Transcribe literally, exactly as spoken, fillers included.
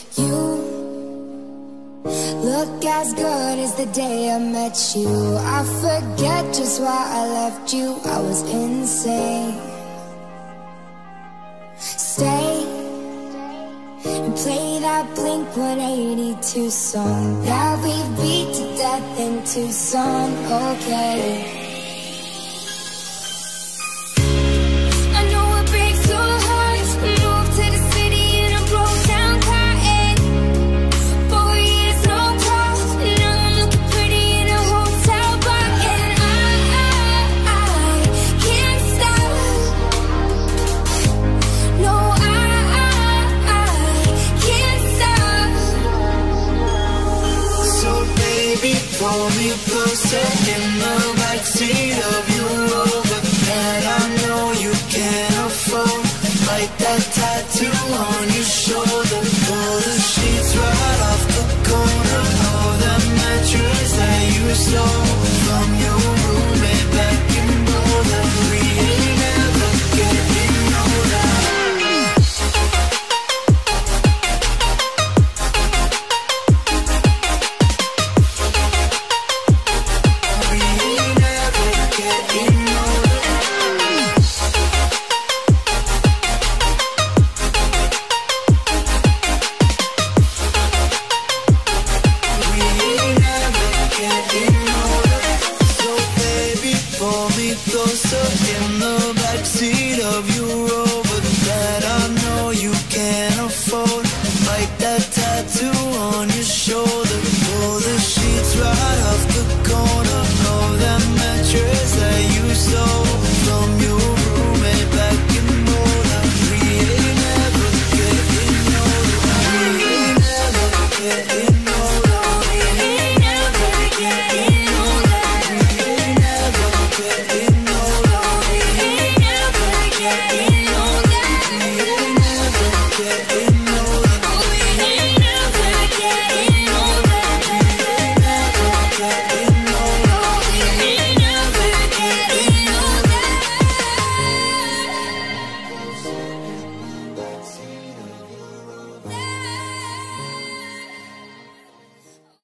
You look as good as the day I met you. I forget just why I left you. I was insane. Stay and play that Blink one eighty-two song that we beat to death in Tucson. Okay. I know it breaks your heart. Moved to the city and I broke down crying. Four years, no calls. Now I'm looking pretty in a hotel bar. And I, I, I can't stop. No, I, I, I can't stop. So baby, pull me closer in the backseat of your Rover that I know you can't afford. Like that tattoo on